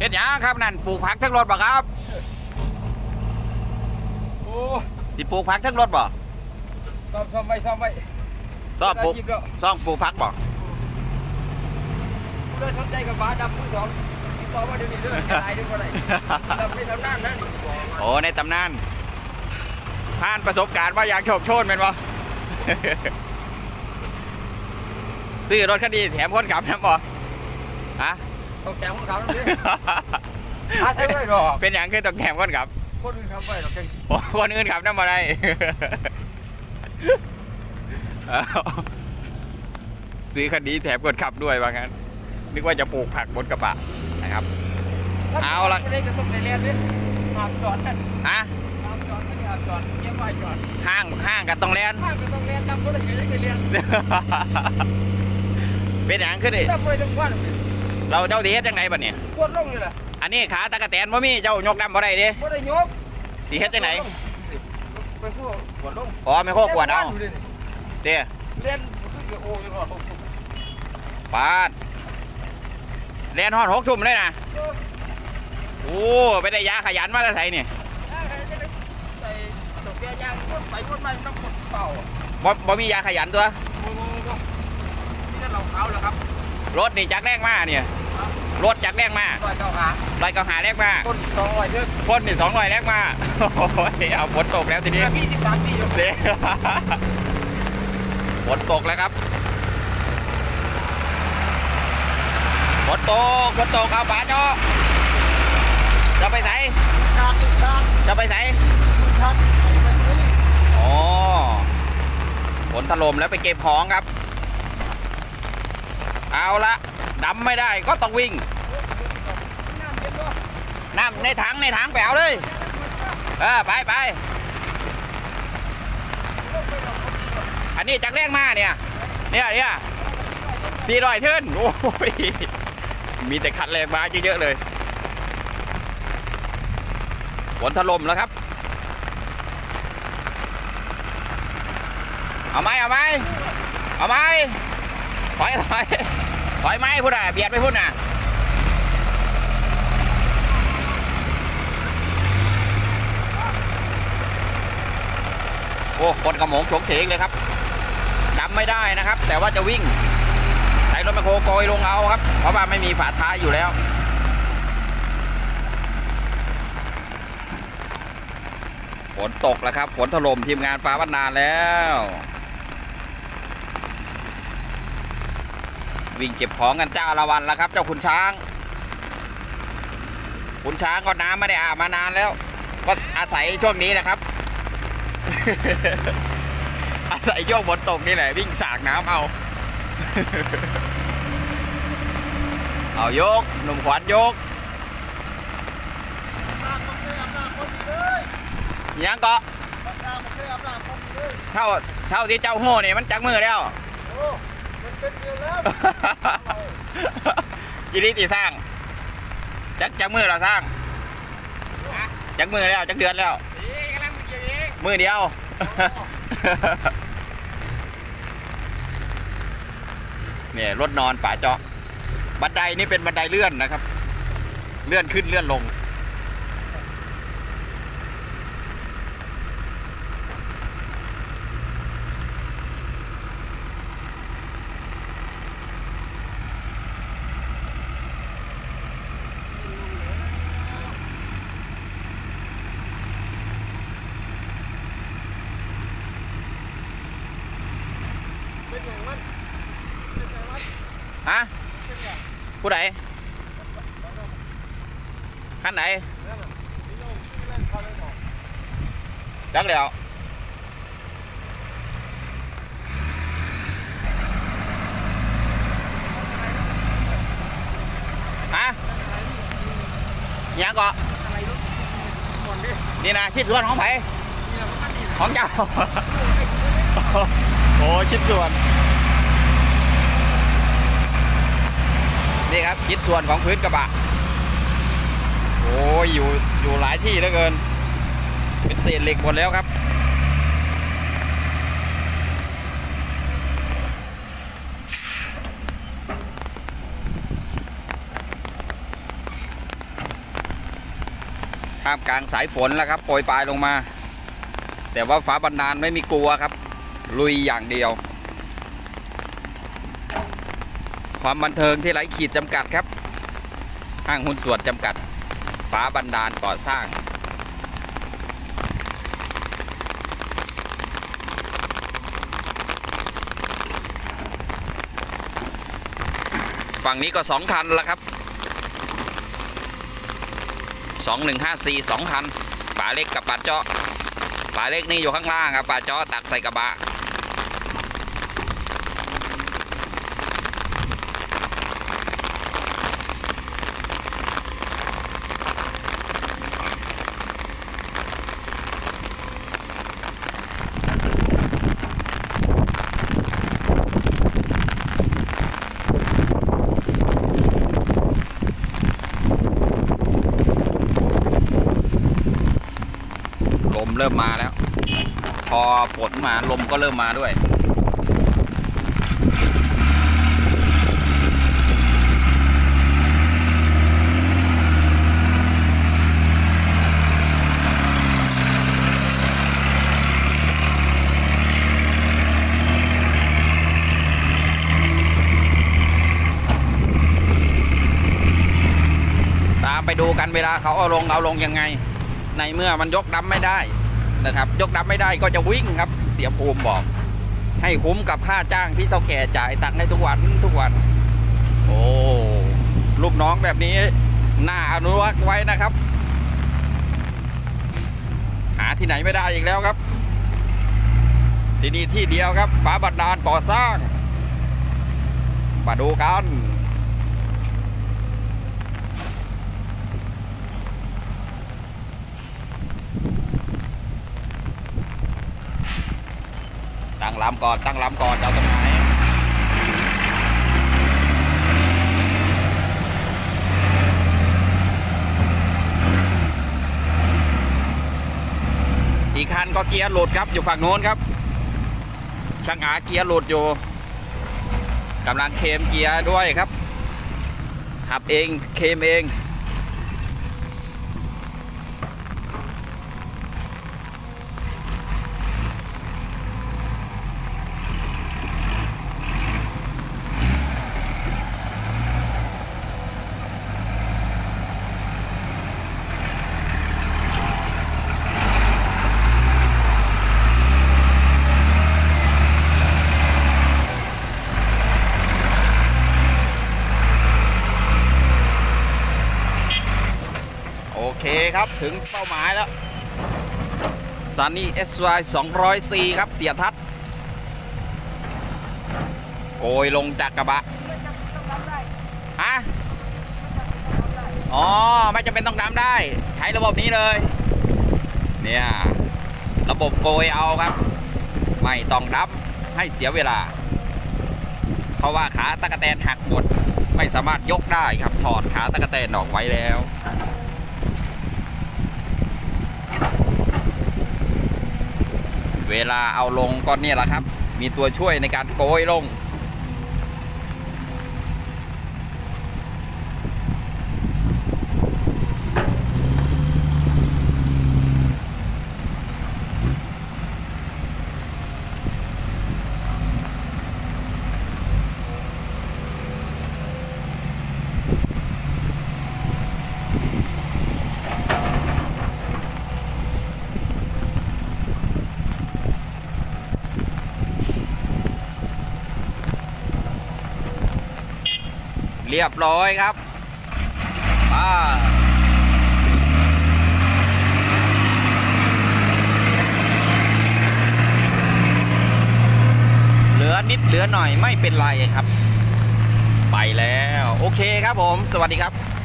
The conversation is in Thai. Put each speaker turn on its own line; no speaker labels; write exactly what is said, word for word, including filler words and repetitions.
ฮ็ดหยังครับนั่นปลูกผักทั้งรถบ่ครับ
โอ้
สิปลูกผักทั้งรถบ่
ซ้อมซ้อมไว้ซ้อมไว้
ซ้อมปลูกซ้อมปลูกผักบ่
ผู้ใดสนใจกับบ้าดำมือสองติดต่อมาเดี๋ยวนี้เด้อจะได้เด้อบ่ได้ดำในตำนานนั่น
โอ้ในตำนานผ่านประสบการณ์ว่าอยากโชคโชนเป็นบ่ซื้อรถคันนี้แถมคนขับนะบ่ฮะ
ต้องแถมคนขับนี่หาใช้ไว้หรอ
เป็นอย่างคือต้องแถมคนขับ
คนอื่นขับไว้หรอกจัง
โอ้คนอื่นขับนั่นบ่ได้ซื้อคันนี้แถมคนขับด้วยว่างั้นนึกว่าจะปลูกผักบนกระบะนะครับเอาละ
ไม่ได้จะต้องในเรียนนี่หาจอดกัน
ฮะ
หาจอดไม่ได้หาจอดเยี่ยมไปจอด
ห้างห้างกันต้องเรียน
ห้างกันต้องเรียนนำคนละอย่างเรียน
เป็นอย่างขึ้นดิเราเจ้าดีเฮ็ดจังไหนบัดเนี่ย
ปวดลงเลยล่ะ
อันนี้ขาตะกะแตนบ่มีเจ้ายกดำบ่ได้ดิ
บ่ได้ยก
สิเฮ็ดจังไหน
ไปคู่ปวดลง
อ๋อไม่โคกปวดเอาเตี้ย
เรียนโอ้ย
ปาดเรียนฮอดหกทุ่มเลยนะโอ้ไปได้ยาขยันมาแล้วไสเนี่ย
ใส่ตกแกยางพ่นไปพ่นมาต้องพ่นเป่า
บ่บ่มียาขยันตัว
นี่จะเราเขาเหรอครับ
รถนี่จักแรงมากเนี่ยรถจักแรงมาก
ร้อยเก้าหา
ร้อยเก้าหาแรงมาก
พ่นสองร้อยเยอะ
พ่นนี่สองร้อยแรงมากโอ้ยเอาฝนตกแล้วทีนี้
พี่สิบสามสี่อยู่
เด้ฝนตกแล้วครับฝนตกฝนตกเอาป๋าจ้อจะไปไหนจะไปไหนอ๋อฝนถล่มแล้วไปเก็บของครับเอาละดำไม่ได้ก็ต้องวิ่งน้ำในถังในถังไปเอาเลยเออไปไปอันนี้จักแรงมากเนี่ยเนี่ยเนี่ยสี่ร้อยเทินโอ้ยมีแต่ขัดแรงมาเยอะๆเลยฝนถล่มแล้วครับเอาไหมเอาไหมเอาไหมถอยถอยถอยไหมพูดอ่ะเบียดไปพูดน่ะโอ้คนกระหม่อมโฉงเฉงเลยครับดำไม่ได้นะครับแต่ว่าจะวิ่งใส่รถแมคโครโกยลงเอาครับเพราะว่าไม่มีฝาท้ายอยู่แล้วฝนตกแล้วครับฝนถล่มทีมงานฟ้าวันนานแล้ววิ่งเก็บของกันเจ้าละวันแล้วครับเจ้าขุนช้างขุนช้างก็น้ำไม่ได้อาบมานานแล้วก็อาศัยช่วงนี้นะครับ อาศัยโยกฝนตกนี่แหละวิ่งสากน้ำเอา เอายกหนุ่มขวัญยกยังก็เท่าเท่าที่เจ้าโง่เนี่ยมันจักมือแล้วยินดีที่สร้างจักจักมือเราสร้างจักมือแล้วจักเดือนแล้วมือเดียวเนี่ยรถนอนป่าเจาะบันไดนี่เป็นบันไดเลื่อนนะครับเลื่อนขึ้นเลื่อนลงฮะผู้ใดขั้นไหนจักเดียวฮะยังก็นี่นะชิ้นส่วนของไผ่ของเจ้าโอ้ชิ้นส่วนนี่ครับชิ้นส่วนของพื้นกระบะโอ้ยอยู่อยู่หลายที่เหลือเกินเป็นเศษเหล็กหมดแล้วครับท่ามกลางสายฝนแล้วครับโปรยปลายลงมาแต่ว่าฟ้าบันดาลไม่มีกลัวครับลุยอย่างเดียวความบันเทิงที่ไร้ขีดจำกัดครับห้างหุ้นส่วนจำกัดฟ้าบันดาลก่อสร้างฝั่งนี้ก็สองคันแล้วครับสองหนึ่งห้าสี่สองคันป่าเล็กกับป่าเจาะป่าเล็กนี่อยู่ข้างล่างครับป่าเจาะตักใส่กระบะลมเริ่มมาแล้วพอฝนมาลมก็เริ่มมาด้วยตามไปดูกันเวลาเขาเอาลงเอาลงยังไงในเมื่อมันยกดำไม่ได้นะครับยกดำไม่ได้ก็จะวิ่งครับเสียภูมิบอกให้คุ้มกับค่าจ้างที่เท่าแก่จ่ายตังค์ให้ทุกวันทุกวันโอ้ลูกน้องแบบนี้น่าอนุรักษ์ไว้นะครับหาที่ไหนไม่ได้อีกแล้วครับที่นี่ที่เดียวครับฟ้าบันดาลก่อสร้างมาดูกันตั้งลำก่อนตั้งลำก่อนจะเอาตรงไหนอีกคันก็เกียร์หลุดครับอยู่ฝั่งโน้นครับช่างอาเกียร์หลุดอยู่กำลังเคมเกียร์ด้วยครับขับเองเคมเองโอเคครับถึงเป้าหมายแล้ว Sunny เอส วาย สองร้อยซี ครับเสียทัศน์โกยลงจากกระบะฮะอ๋อไม่จำเป็นต้องดำได้ใช้ระบบนี้เลยเนี่ยระบบโกยเอาครับไม่ต้องดำให้เสียเวลาเพราะว่าขาตะกแตนหักหมดไม่สามารถยกได้ครับถอดขาตะกแตนออกไว้แล้วเวลาเอาลงก็เนี่ยแหละครับมีตัวช่วยในการโกยลงเรียบร้อยครับอ่าเหลือนิดเหลือหน่อยไม่เป็นไรครับไปแล้วโอเคครับผมสวัสดีครับ